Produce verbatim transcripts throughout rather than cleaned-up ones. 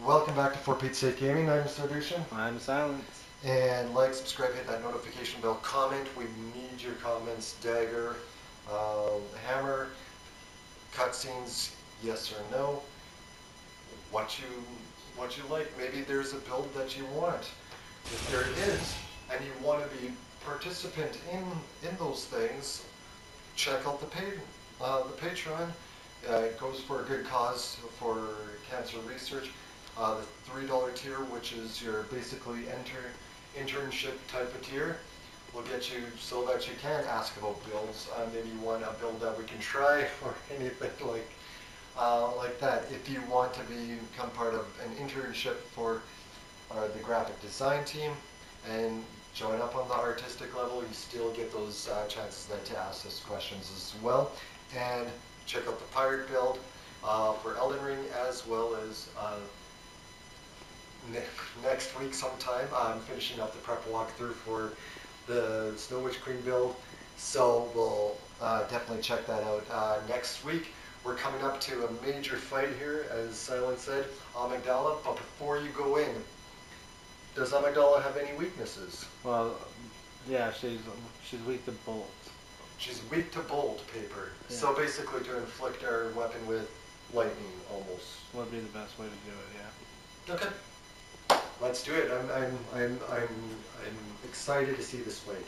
Welcome back to ForPete'sSakeGaming. I'm Sardushan. I'm Silence. And like, subscribe, hit that notification bell, comment. We need your comments. Dagger, um, hammer, cutscenes, yes or no. What you what you like. Maybe there's a build that you want. If there is, and you want to be participant in in those things, check out the pay, uh, the Patreon. Uh, it goes for a good cause for cancer research. Uh, the three dollar tier, which is your basically enter internship type of tier, will get you so that you can ask about builds. Uh, maybe you want a build that we can try or anything like uh, like that. If you want to be, become part of an internship for uh, the graphic design team and join up on the artistic level, you still get those uh, chances then to ask us questions as well. And check out the pirate build uh, for Elden Ring, as well as uh, ne next week sometime. I'm finishing up the prep walkthrough for the Snow Witch Queen build, so we'll uh, definitely check that out uh, next week. We're coming up to a major fight here, as Silent said, Amygdala, but before you go in, does Amygdala have any weaknesses? Well, yeah, she's she's weak to bolts. She's weak to bolt paper. Yeah. So basically to inflict our weapon with lightning, almost. Would be the best way to do it, yeah. Okay. Let's do it. I'm I'm I'm I'm I'm excited to see this fight.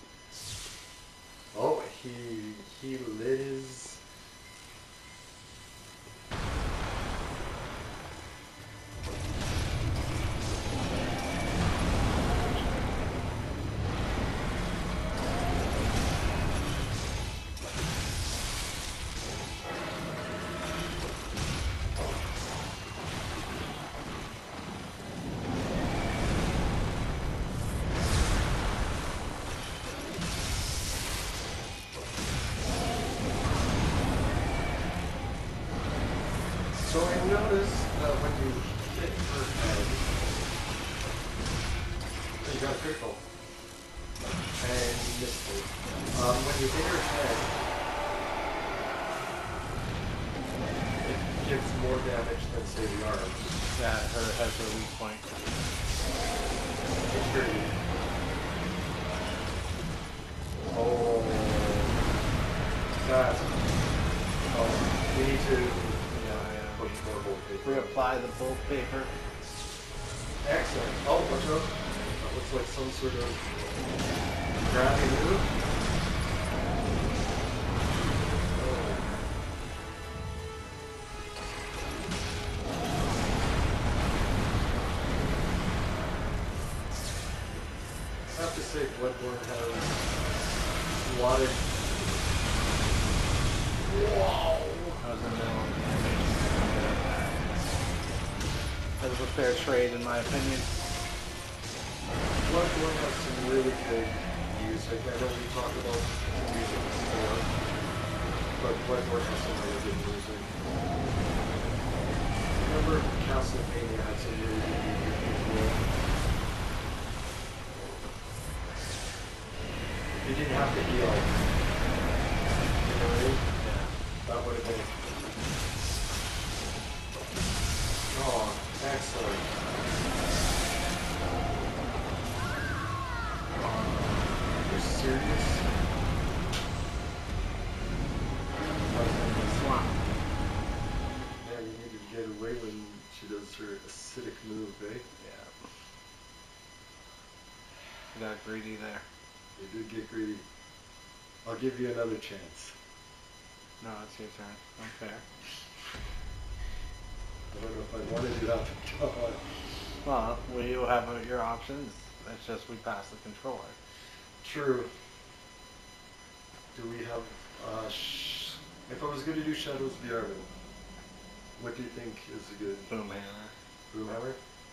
Oh, he he lives. So I noticed that when you hit her head, you got a critical, and you missed it. Um, when you hit her head, it gives more damage than, say, the arms. Yeah, her has her weak point. It's pretty. Oh, that. Oh, we need to. We apply the bolt paper. Excellent. Oh, watch out. That looks like some sort of grabby move. Oh. I have to say, Bloodborne has a lot of... Wow! That was a middle damage. That was a fair trade, in my opinion. Bloodborne has some really good music. I know we talked about music before, but Bloodborne has some really good music. Remember Castlevania had some really good music before. You didn't have to heal. You know what I mean? Yeah. That would have been... Oh, excellent. Are you serious? Swamp. Yeah, you need to get away when she does her acidic move, eh? Yeah. You got greedy there. You did get greedy. I'll give you another chance. No, it's your turn. Unfair. I don't know if I want to do that. Well, we will have your options. It's just we pass the controller. True. Do we have... Uh, sh if I was going to do Shadows of Yharnam, what do you think is a good... Boomhammer. Boomhammer?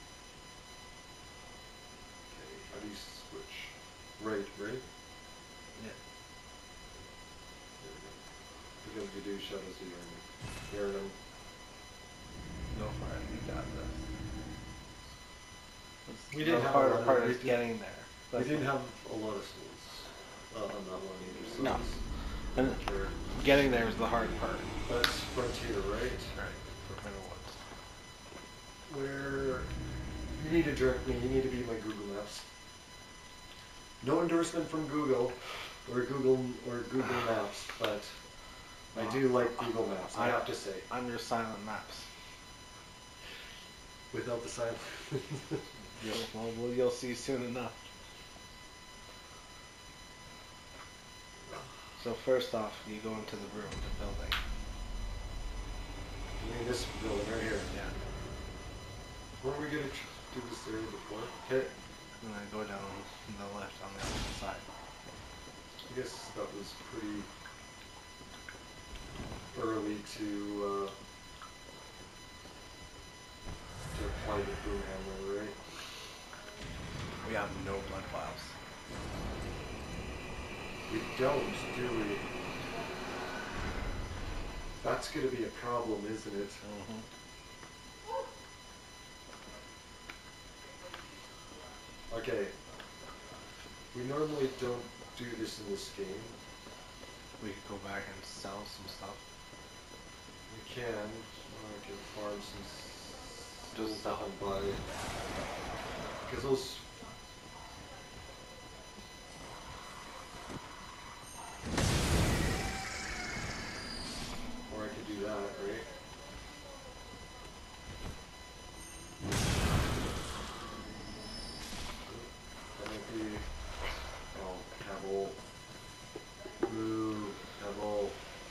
Okay, how do you switch? Right, right? Yeah. There we go. Because we do Shadows of Yharnam. Yharnam. Go for it. You got this. We didn't the have harder a lot part of, is getting there. We That's didn't have a lot of souls uh, on that one either. So no. And getting there is the hard part. That's Frontier, right? Right. For Middle Woods. Where need to direct me. You need to be my Google Maps. No endorsement from Google or Google or Google Maps, but I do like Google Maps. I, I have to say. I'm your silent maps. Without the silence. you'll, well, well, you'll see soon enough. So first off, you go into the room, the building. You mean this building right here? Yeah. Weren't we gonna do this area before? Okay. And then go down the left on the other side. I guess that was pretty early to uh, to apply the boom hammer, right? We have no blood vials. We don't, do we? That's gonna be a problem, isn't it? Mm-hmm. Okay. We normally don't do this in this game. We could go back and sell some stuff. We can. Or I can farm some Just stuff and buy it. Because those... Or I could do that, right? That might be... Oh, Pebble. Ooh, Pebble.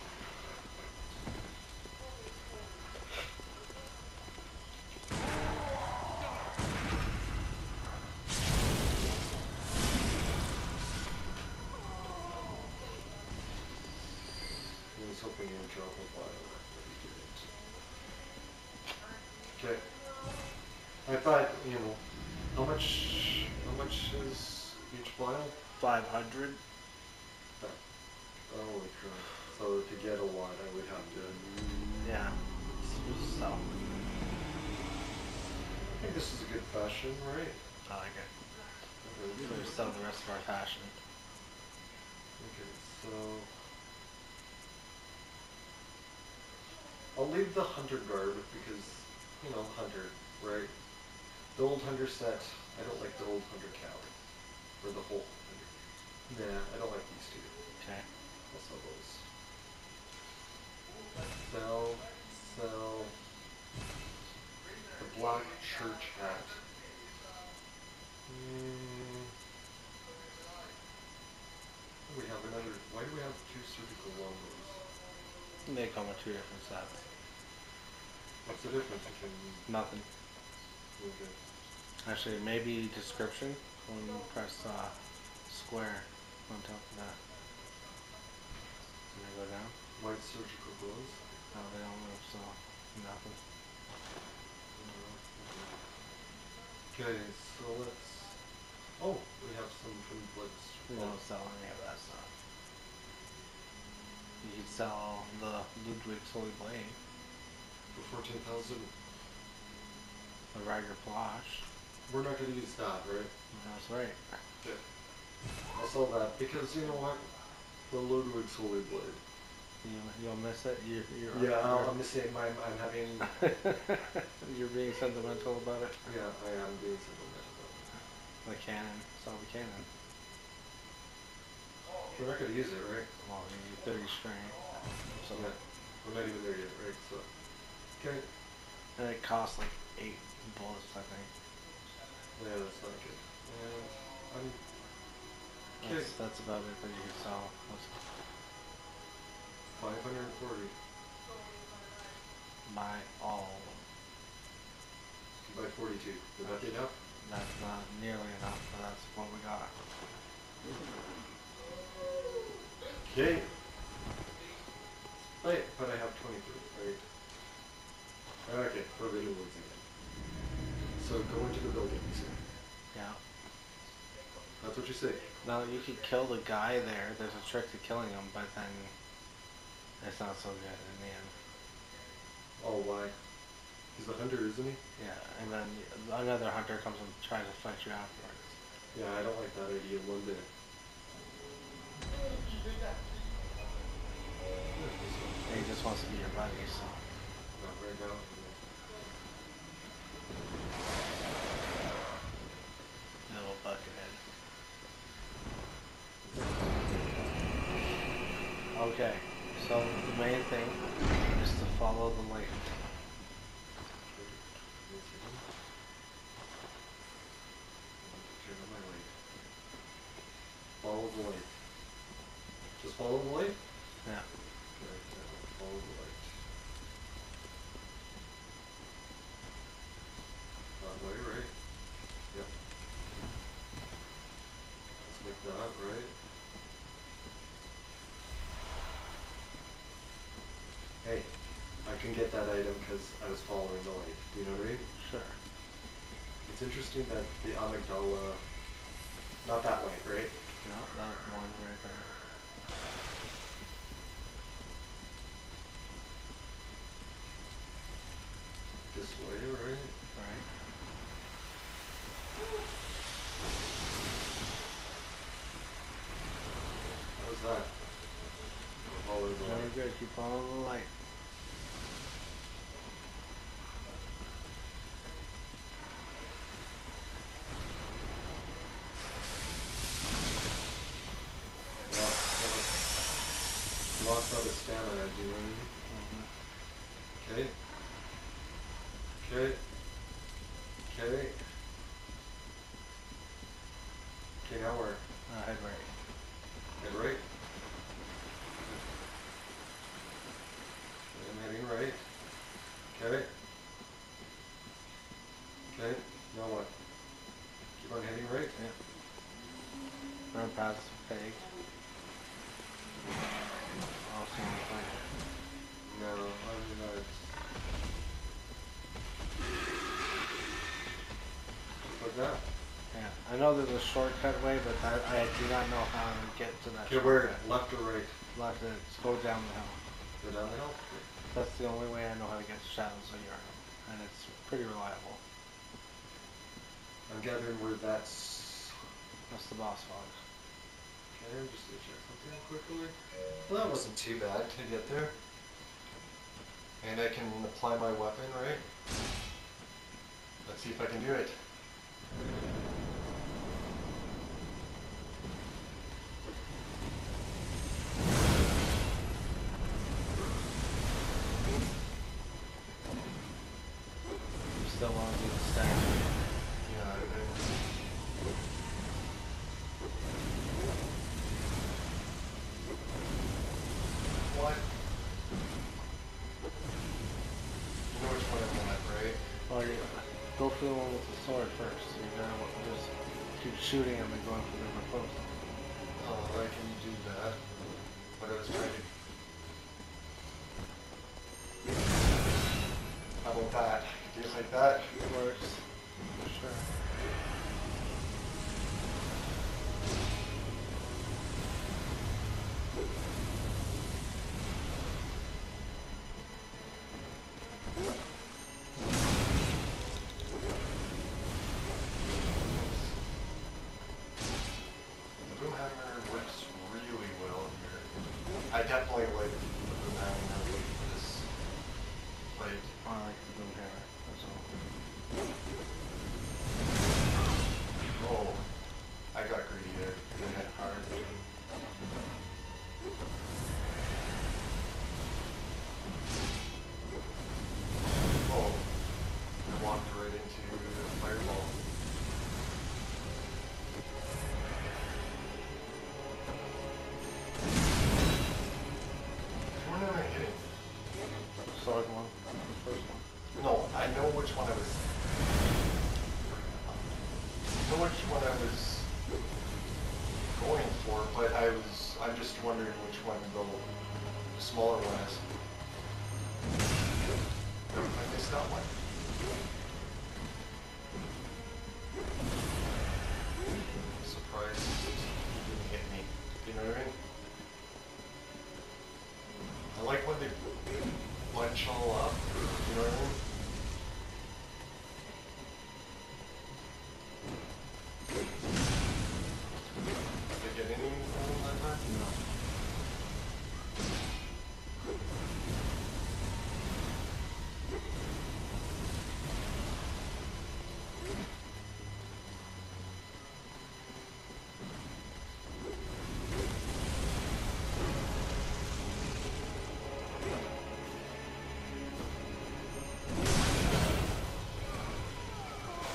I was hoping you would drop a vial, but you didn't. Okay. I thought, you know, how much, how much is each vial? Five hundred. Holy crap. So to get a lot, I would have to... Yeah. So. I think this is a good fashion, right? I like it. Okay. So we sell the rest of our fashion. Okay, so... I'll leave the hunter garb because, you know, hunter, right? The old hunter set, I don't like the old hunter cow. Or the whole hunter. Nah, I don't like these two. Okay. I'll sell those. Sell, sell. The black church hat. Hmm. We have another, why do we have two surgical longbows? They come with two different sets. What's the difference between... Nothing. Okay. Actually, maybe description when you press uh, square on top of that. Can I go down? White surgical gloves? No, they don't move, so nothing. Okay, so let's... Oh, we have some from Blitz. We don't sell any of that stuff. You could sell the Ludwig's Holy Blade. For fourteen thousand. The Riger Plosh. We're not going to use that, right? That's right. Okay. I'll sell that because, you know what? The Ludwig's Holy Blade. You, you'll miss it? You, you're, yeah, you're, I'm missing my... I'm having... You're being sentimental about it? Yeah, I am being sentimental about it. The cannon. Sell the cannon. We're not going to use it, right? Well, you need thirty strength. So yeah. We're not even there yet, right? So... Okay. And it costs like eight bullets, I think. Yeah, that's not good. And I'm... Okay. That's, that's about it that you can sell. That's five hundred forty. Buy all. Buy forty-two. Would that be enough? That's not nearly enough, but that's what we got. Okay. Wait, but I have twenty-three, right? Okay, forbidden woods again. So go into the building, you say? Yeah. That's what you say? No, you could kill the guy there. There's a trick to killing him, but then it's not so good in the end. Oh, why? He's a hunter, isn't he? Yeah, and then another hunter comes and tries to fight you afterwards. Yeah, I don't like that idea one bit. And he just wants to be your buddy, so. Not right now. Okay, so the main thing is to follow the light. Turn on my light. Follow the light. Just follow the light? Yeah. Okay, yeah, follow the light. That way, right? Yep. Just like that, right? Hey, I can get that item because I was following the light. Do you know what I mean? Sure. It's interesting that the amygdala, not that light, right? No, that one right there. This way, right? Right. How's that? Follow the Very light. good. Keep following the light. Lost out of stamina, do you know what I mean? Mm-hmm. Okay. Okay. Okay. Okay, now where? Uh, head right. Head right. Okay, I'm heading right. Okay. Okay. Now what? Keep on heading right? Yeah. Run past the peg. Also on the flank. No, I mean not. Just like that? Yeah. I know there's a shortcut way, but I, I do not know how to get to that Okay, where? shortcut. Left or right? Left, it's go down the hill. Go down the hill? Okay. That's the only way I know how to get to Shadows of Yharnam, and it's pretty reliable. I'm gathering where that's... That's the boss fog. Okay, I'm just gonna check something quickly. Well, that wasn't too bad to get there. And I can apply my weapon, right? Let's see if I can do it. You still want to do the statue? Yeah, I did. What? You know which one I want, right? Or you go for the one with the sword first. So you're gonna just keep shooting them and going for the riposte. Oh, I can do that. But I was trying to... How about that? Do you like that? Works. For sure. The boom hammer works really well here. I definitely like the boom hammer for this fight. I like the boom hammer. That's all. Oh, I got greedy there. You hit hard. Oh, I walked right into the fireball. What am I hitting? Sword one. The first one. No, I know which one I was. I know which one I was going for, but I was. I'm just wondering which one the smaller one is. I missed that one. I'm surprised he didn't hit me. You know what I mean? I like when they bunch all up. You know what I mean? Did I get any of them that time? No.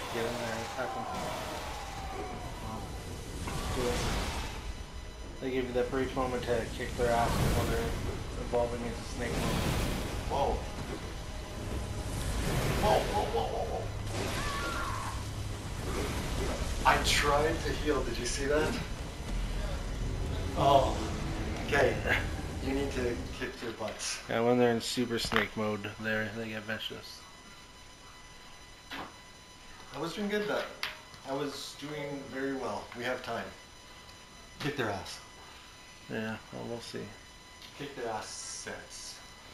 Get in there and attack them. Do it. They give you that brief moment to kick their ass while they're evolving into snake mode. Whoa. Whoa, whoa, whoa, whoa, whoa. I tried to heal. Did you see that? Oh. Okay. You need to kick their butts. Yeah, when they're in super snake mode, they they get vicious. I was doing good that. I was doing very well. We have time. Kick their ass. Yeah, well, we'll see. Kick their ass sets.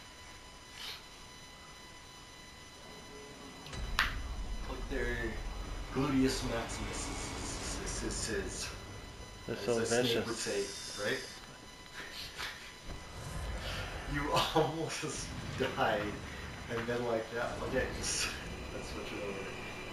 Click their gluteus maximus. They're As so a snake vicious. would say, right? You almost died, and then like that. Okay, let's switch it over.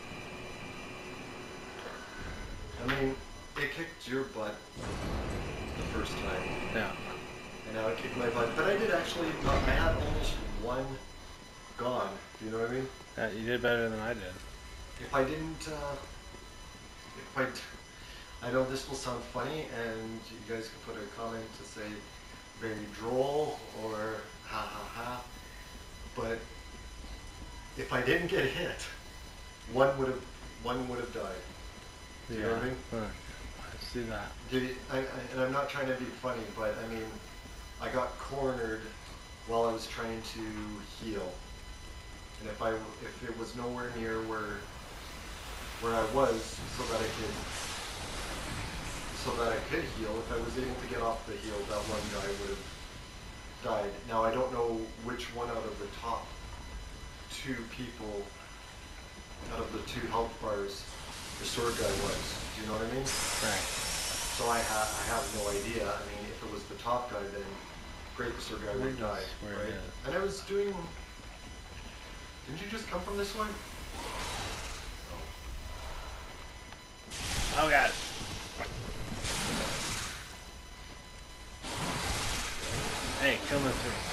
I mean, it kicked your butt the first time. Yeah. And now it kicked my butt. But I did actually, uh, I had almost one gone. Do you know what I mean? Yeah, you did better than I did. If I didn't, uh, if I, d- I know this will sound funny, and you guys can put a comment to say very droll or ha ha ha. But if I didn't get hit, one would have, one would have died. Do you Yeah. know what I mean? Huh. I see that. Did it, I, I, and I'm not trying to be funny, but I mean, I got cornered while I was trying to heal. And if I, if it was nowhere near where, where I was, so that I could, so that I could heal, if I was able to get off the heal, that one guy would have died. Now I don't know which one out of the top two people, out of the two health bars, the sword guy was. Do you know what I mean? Right. So I, ha I have no idea. I mean, if it was the top guy, then great, the sword guy would die, right? And I was doing. Didn't you just come from this way? Oh god. Hey, come with me.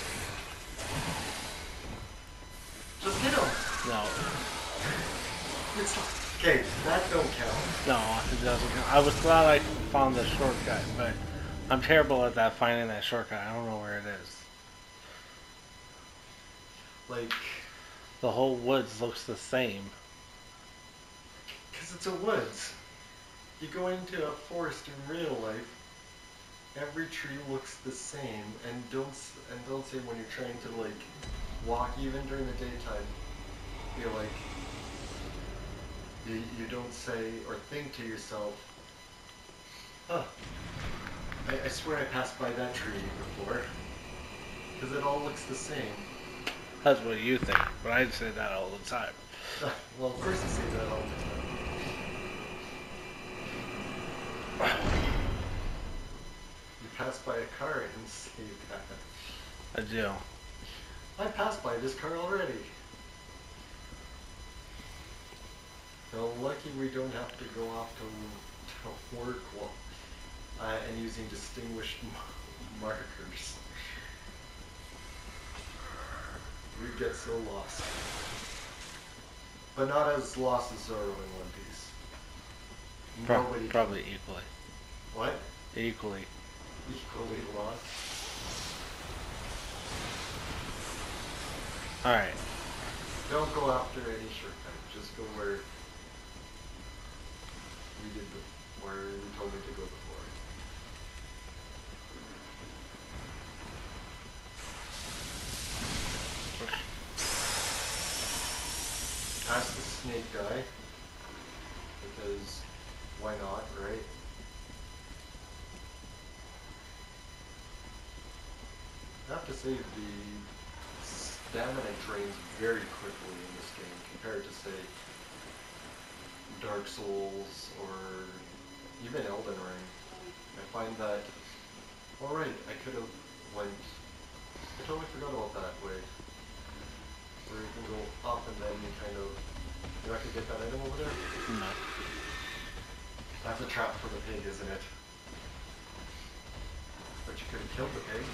Just hit him. No. It's okay. That don't count. No, it doesn't count. I was glad I found the shortcut, but I'm terrible at that, finding that shortcut. I don't know where it is. Like, The whole woods looks the same. because it's a woods. You go into a forest in real life, every tree looks the same, and don't s- and don't say when you're trying to like walk even during the daytime, you're like you you don't say or think to yourself, huh? I, I swear I passed by that tree before, because it all looks the same. That's what you think, but I say that all the time. Well, of course you say that all the time. You pass by a car and say that. I do. I passed by this car already. So lucky we don't have to go off to, to work while, uh, and using distinguished markers. We get so lost. But not as lost as Zoro in One Piece. Pro Nobody probably equally. What? Equally. Equally lost? Alright. Don't go after any shortcut. Just go where we did, the, where you told me to go before. Ask the snake guy, because why not, right? I have to say the stamina drains very quickly in this game compared to, say, Dark Souls or even Elden Ring. I find that, alright, I could have went, I totally forgot about that way. Where you can go up and then you kind of, you know, I could get that item over there? No. That's a trap for the pig, isn't it? But you could have killed the pig.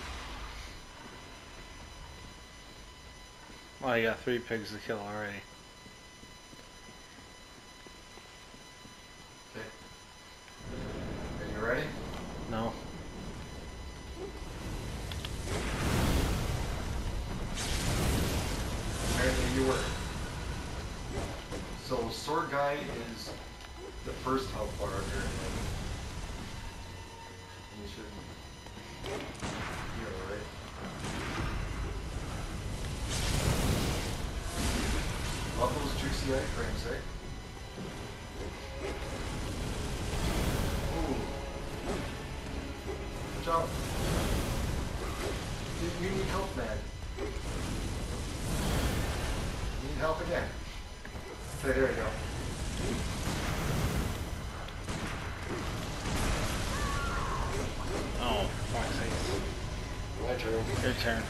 Well, you got three pigs to kill already. So sword guy is the first health bar here. And you should be alright. Love those juicy iframes, eh? Ooh. Good job. You, you need help, man. You need help again. Okay, there you go. Oh, fuck's sake. My turn. Your turn.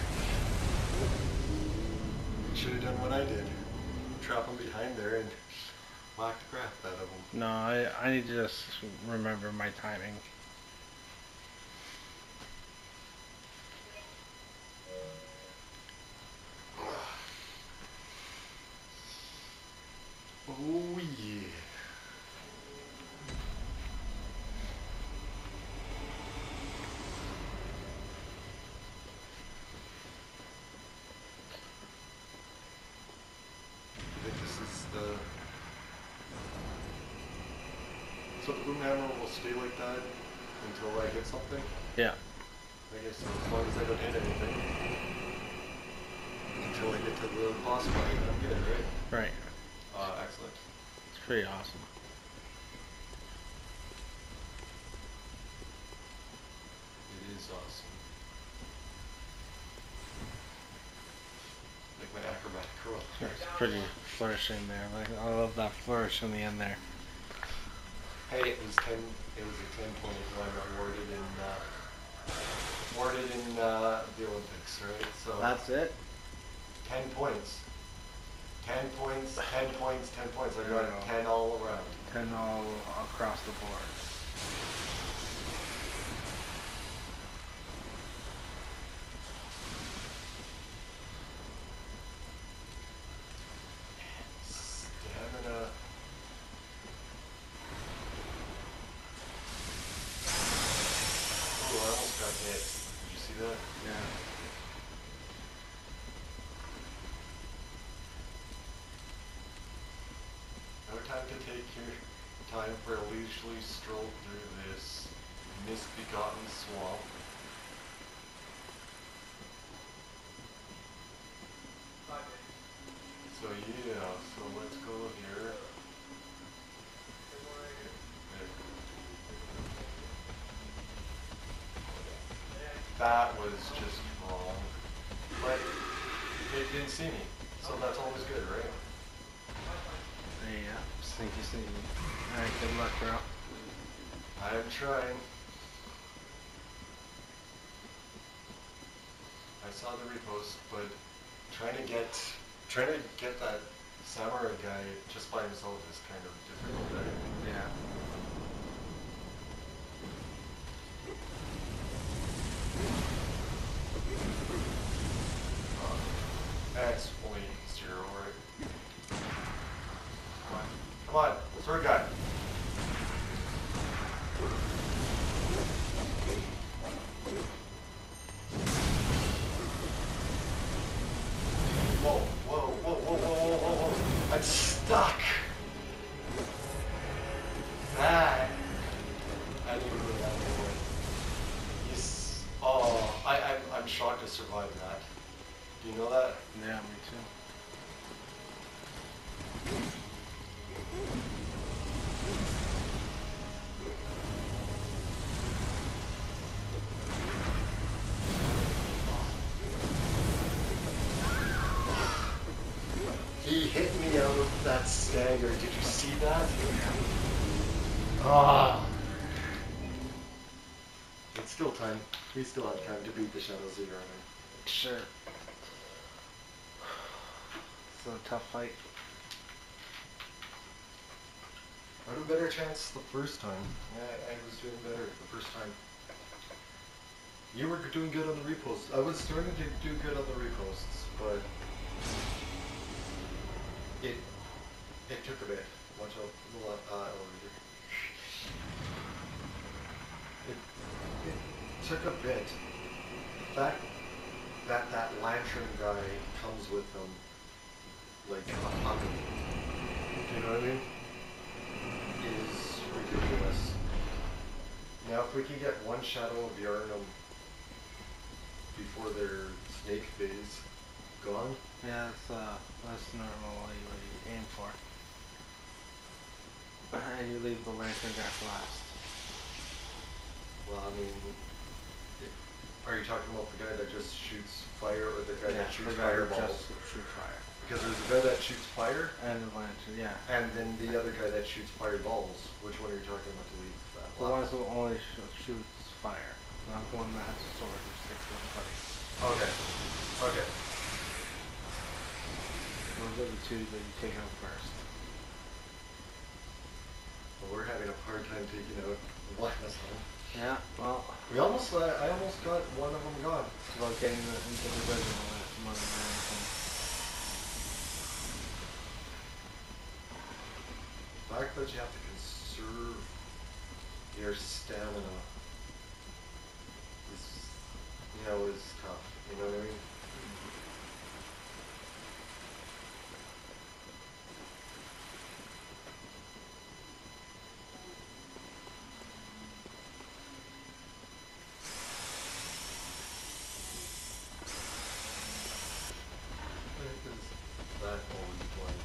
You should have done what I did. Trap him behind there and whack the crap out of him. No, I, I need to just remember my timing. Oh yeah. I think this is the... So the boom hammer will stay like that until I hit something? Yeah. I guess so, as long as I don't hit anything. Until I get to the boss fight, I'm good, right? Right. Uh, excellent. It's pretty awesome. It is awesome. Like my acrobatic curl. It's pretty flourishing there. Like I love that flourish in the end there. Hey, it was ten. It was a ten point one awarded in uh, awarded in uh, the Olympics, right? So That's it. ten points. Ten points. Ten points. Ten points. I got Wow. ten all around. Ten all across the board. Stamina. Oh, I almost got hit. Did you see that? Yeah. No time to take your time for a leisurely stroll through this misbegotten swamp. So yeah, so let's go here. That was just wrong. But it didn't see me, so that's always good, right? Yeah. Sneaky, sneaky. Alright, good luck, bro. I'm trying. I saw the repost, but trying to get trying to get that samurai guy just by himself is kind of difficult, right? Yeah. That's only zero, right? Come on. Come on, sword guy. Whoa, whoa, whoa, whoa, whoa, whoa, whoa, whoa. I'm stuck. That. I didn't even know that before. He's. Oh, I, I'm, I'm shocked to survive that. Do you know that? Yeah, me too. He hit me out of that stagger. Did you see that? Ah. It's still time. We still have time to beat the Shadows of Yharnam. Sure. It's a tough fight. I had a better chance the first time. I, I was doing better the first time. You were doing good on the reposts. I was starting to do good on the reposts, but it it took a bit. Watch out for the uh, elevator. It, it took a bit. The fact that that lantern guy comes with them, like a hundred. You know what I mean? Is ridiculous. Now if we can get one Shadow of Yharnam before their snake phase gone. Yeah, that's, uh, that's normally what you aim for. And you leave the lantern guy for last. Well, I mean, are you talking about the guy that just shoots fire or the guy Yeah, that shoots the guy who fireballs? just shoot fire. Because there's a guy that shoots fire, And the lantern, yeah. and then the other guy that shoots fireballs. Which one are you talking about to leave that The last? ones who only sh shoots fire, not the one that has a sword who sticks to the buddy. Okay. Okay. Those are the two that you take out first. Well, we're having a hard time taking out one of them. Yeah, well, We almost, uh, I almost got one of them gone. it's about getting the, into the original more than anything. The fact that you have to conserve your stamina is, you know, is tough. You know what I mean? That always blind.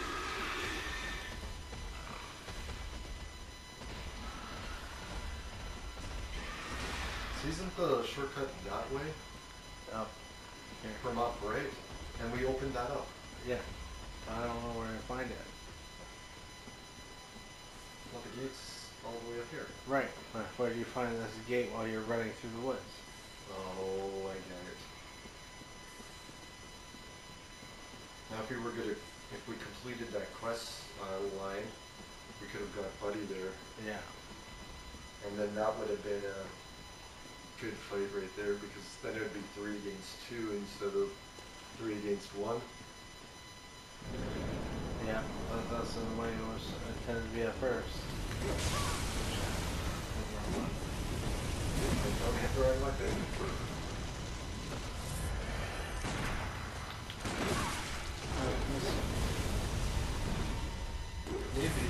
Isn't the shortcut that way? Up here. From up, right? And we opened that up. Yeah. I don't know where to find it. Well, the gate's all the way up here. Right, but where do you find this gate while you're running through the woods? Oh, I get it. Now, if we were gonna, if we completed that quest uh, line, we could have got Buddy there, Yeah. and then that would have been a good fight right there, because then it would be three against two instead of three against one. Yeah, that, that's the way it was intended to be at first. Don't hit the right button. Maybe.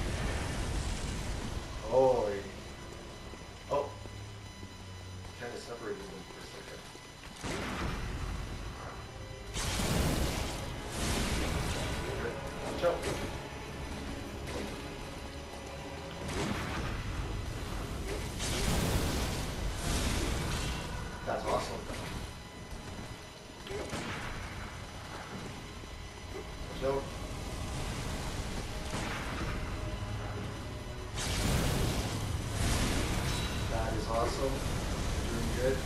Oh, oh. Kind of separated them for a second. Okay. Watch out. That's awesome. Watch out. That is awesome. Doing good.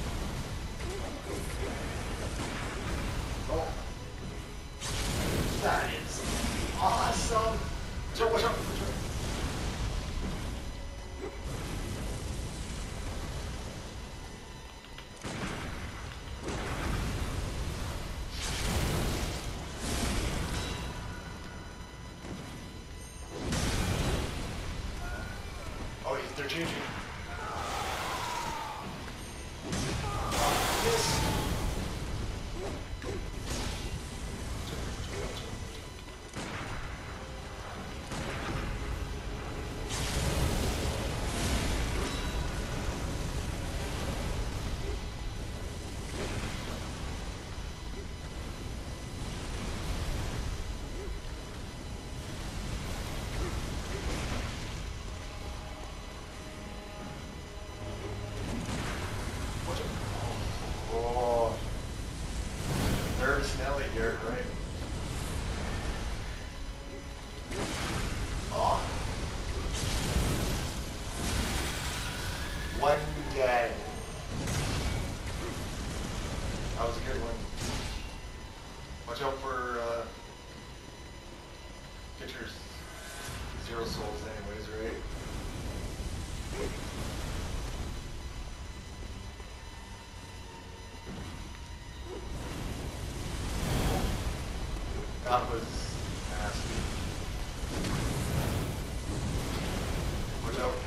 Oh. That is awesome. So watch out. Watch out. Oh, they're changing. Yes. Watch out. Oh. Nervous Nelly here, right? Oh. One dead. That was a good one. Watch out for, uh, get your zero souls anyways, right? That was nasty. Watch out.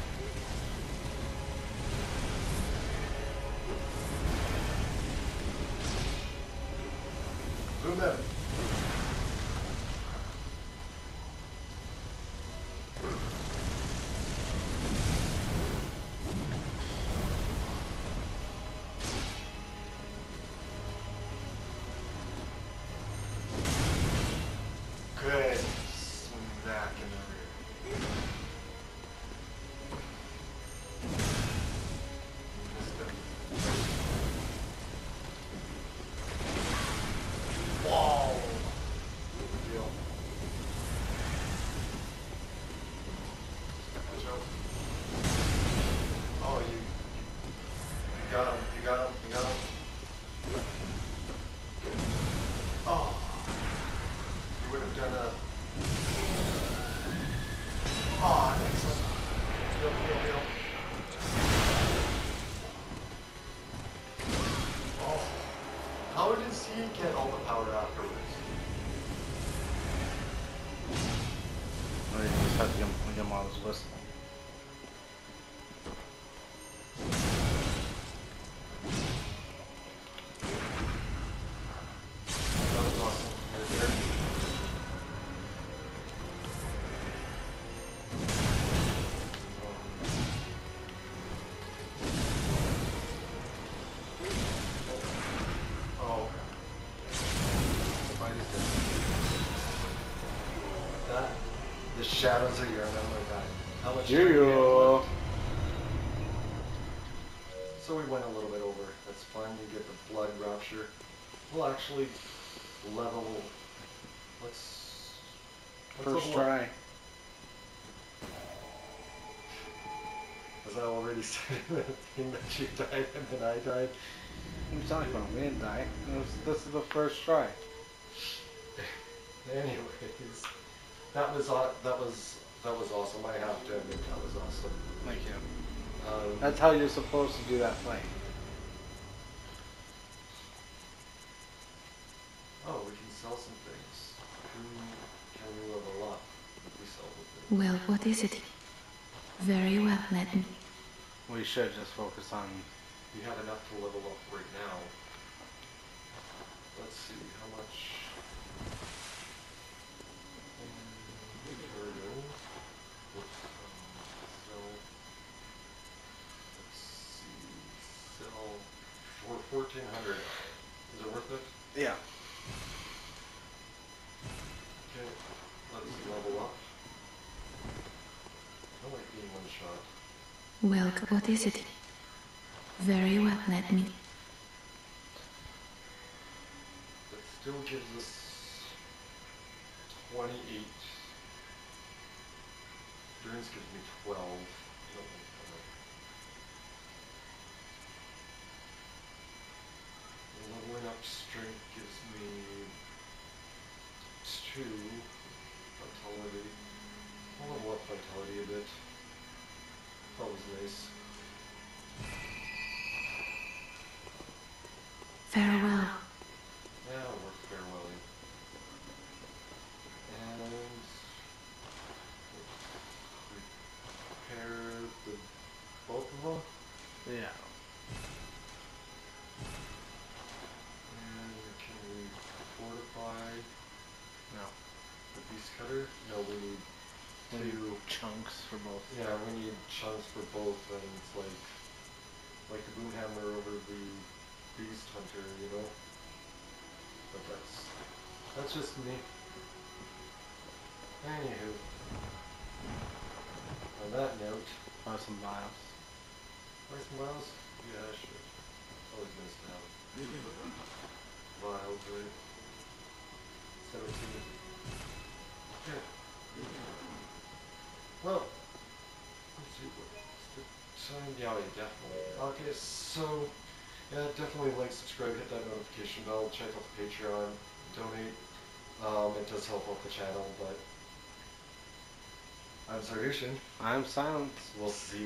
Boom them. Aw, excellent. Heal, heal, heal. Oh. How does he get all the power afterwards? Or you just have to get him, get him all his whistle. That was awesome. Right there. Oh. Somebody's dead. That, the shadows of Yharnam are dying. How much time do we have Yeah. left? So we went a little bit over. That's fine. You get the blood rapture. We'll actually level. Let's. let's First level up. try. As I already said in the thing that she died and then I died. What are you talking about? We didn't die. It was, this is the first try. Anyways, that was aw- that was that was awesome. I have to admit that was awesome. Thank you. Um, That's how you're supposed to do that fight. oh, we can sell some things. Who can we level up if we sell the things? Well, what is it? Very well, let me. We should just focus on. We have enough to level up right now. Let's see how much. For fourteen hundred. Is it worth it? Yeah. Okay, let's level up. I like being one shot. Well, what is it? Very well, let me. That still gives us twenty-eight. Durance gives me twelve. Nope, okay. Leveling up strength gives me two. Vitality. I'll level up vitality a bit. That was nice. Farewell. Yeah, work farewelling. And repair the both of them. Yeah. And can we fortify No. the beast cutter? No, we need We need two. chunks for both. Yeah, we need chunks for both, and it's like like the boom hammer over the beast hunter, you know. But that's that's just me. Anywho, on that note, Buy some vials. buy some vials? Yeah, sure. Always nice to have vials, right? Seventeen. Yeah. Well, let's see what's the time. Yeah, yeah, definitely. Okay, so yeah, definitely like, subscribe, hit that notification bell, check out the Patreon, donate. Um, it does help out the channel, but I'm Sardushin. I'm Silence. We'll see